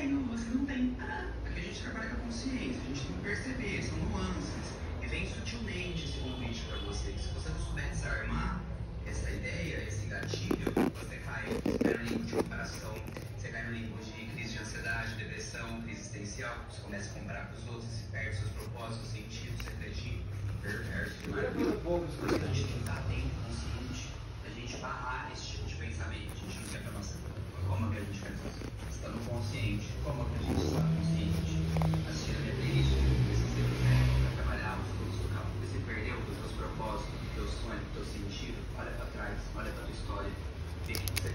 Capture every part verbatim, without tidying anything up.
tenho, você não tem. Ah, porque a gente trabalha com a consciência, a gente tem que perceber, são nuances. E vem sutilmente esse convite para você. Se você não souber desarmar essa ideia, esse gatilho, você cai, você cai no limbo de comparação, você cai no limbo de crise de ansiedade, depressão, crise existencial, você começa a comparar com os outros, você perde seus propósitos, seus sentidos, você acredita, perverso. A gente tem que estar atento, consciente, a gente barrar esse tipo de pensamento. A gente não quer para nossa vida. Como que a gente faz isso? Estando consciente. Como que a gente está consciente? Assistindo a minha playlist, esses livros, né? Para trabalhar os frutos do campo. Você perdeu os teus propósitos, o teu sonho, o teu sentido. Olha para trás, olha para tua história. Vê o que você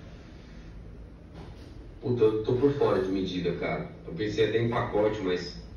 Puta, eu tô por fora de medida, cara. Eu pensei até em pacote, mas